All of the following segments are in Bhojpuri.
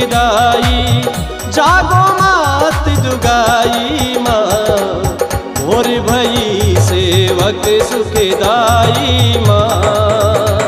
सुखदाई। जागो मात दुगाई माँ, मोर भई सेवक सुखदाई माँ।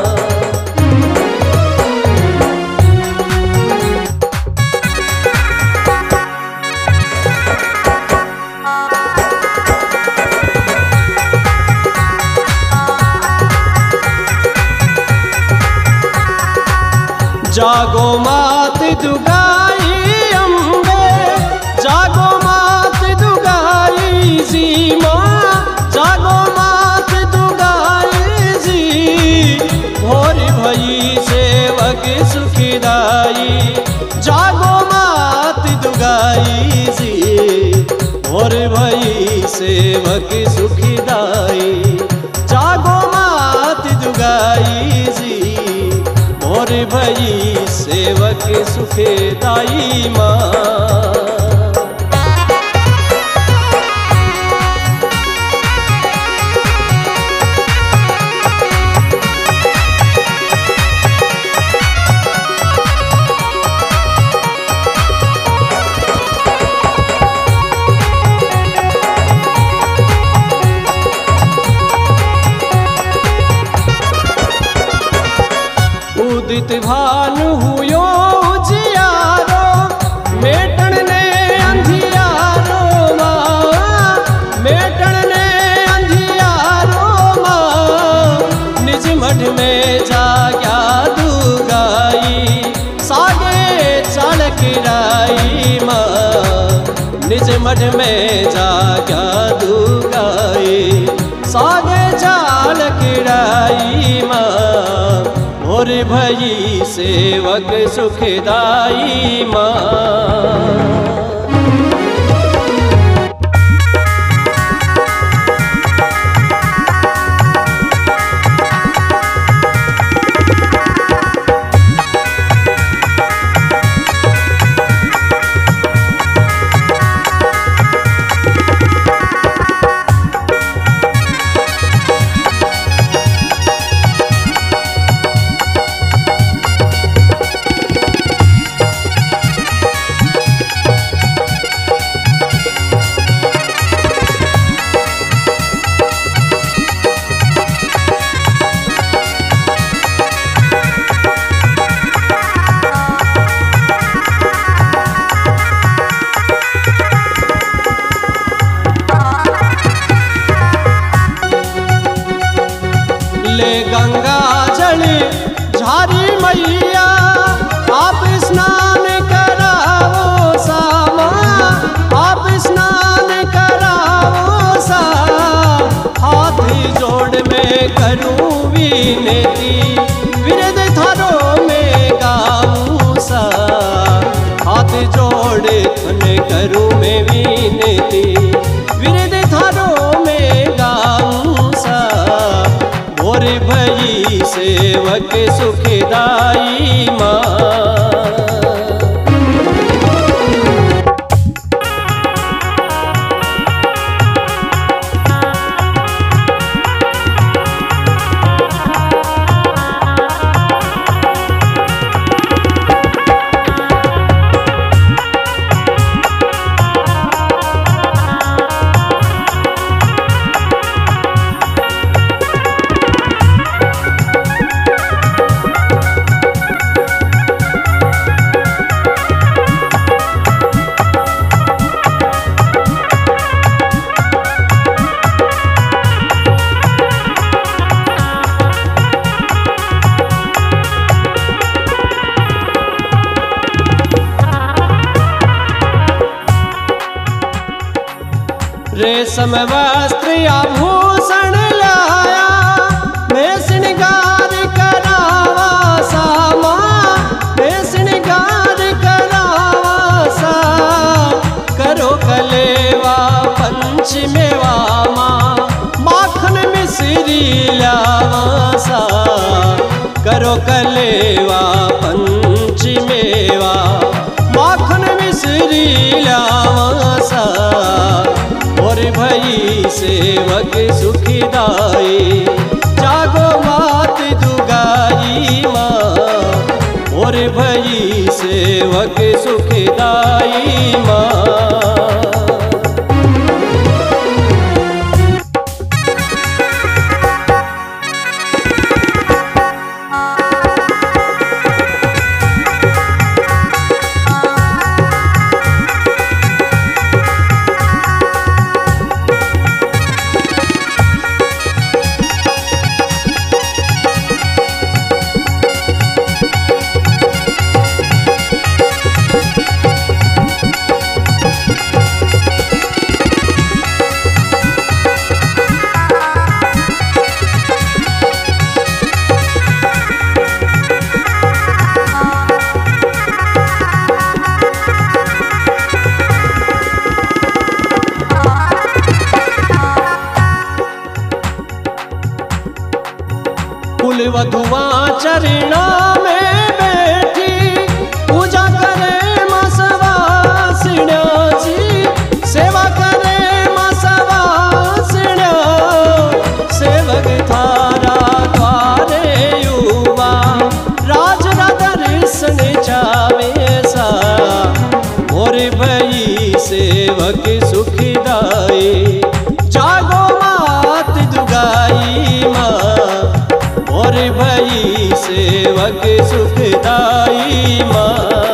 जागो मात दुगाई अम्बे, जागो मात दुगाई जी माँ, जागो मात दुगाई जी, भोर भई सेवक सुखदाई। जागो मात दुगाई जी, भोर भई सेवक सुखदाई। जागो मात दुगाई जी, मोर भई सेवक सुखदाई माँ। उदित भानु हुयो उजियारो, मेटण ने अंधियारो माँ, मेटण ने अंधियारो माँ। निज मठ में जाग्या दुगाई, सागे चालक राई माँ। निज मठ में जाग्या दुगाई, सागे चालक राई माँ। मोर भई सेवक सुखदाई माँ। ले गंगा जल झारी मैया, आप स्नान कराओ सामा, आप स्नान कराओ सा। हाथ जोड़ में करूँ विनती, विरद थारो में गाऊँ सा। हाथ जोड़ थने करूँ में विनती, विरद थारो में गाऊँ सा। मोर भई सेवक सुखदाई माँ। रेशम वस्त्र आभूषण लाया, मैं श्रृंगार करावा सामा, मैं श्रृंगार करावा सा। करो कलेवा पंचमेवा माँ, माखन मिश्री लावा सा। करो कलेवा पंचमेवा, माखन मिश्री लावा सा। और भई सेवक सुखदाई, जागो मात दुगाई माँ। और भई सेवक चरणा में बैठी पूजा करे माँ सवासिण्याची, सेवा करे माँ सवासिण्या। सेवक थारा द्वारे युवा राज दर्शन चावे सा, मोर भई सेवक सुखदाई। जागो मात दुगाई माँ, मोर भई सेवक सुखदाई माँ।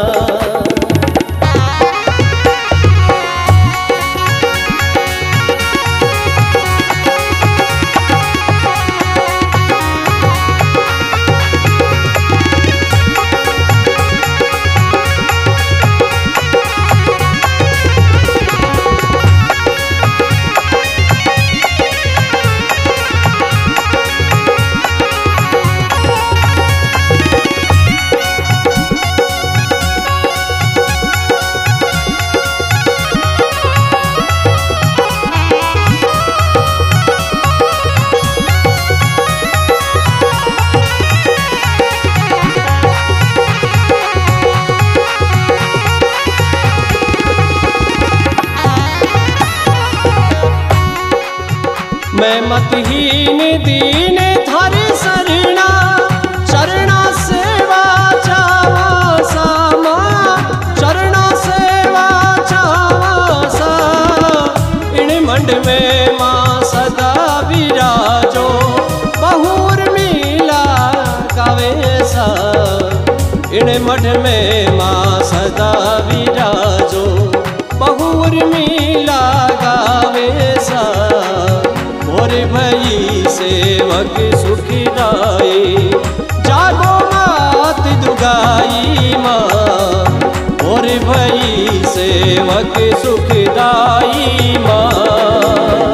मैं मतहीन दीन थारी शरणा, चरणा सेवा चावा सामा, चरणा सेवा चावा सा। इन मंड में माँ सदा विराजो, बहुर मिला गावे सा। इन मठ में माँ सदा विराजो, बहुर मिला गावे सा। मोर भई सेवक सुखदाई, जागो मात दुगाई माँ, मोर भई सेवक सुखदाई माँ।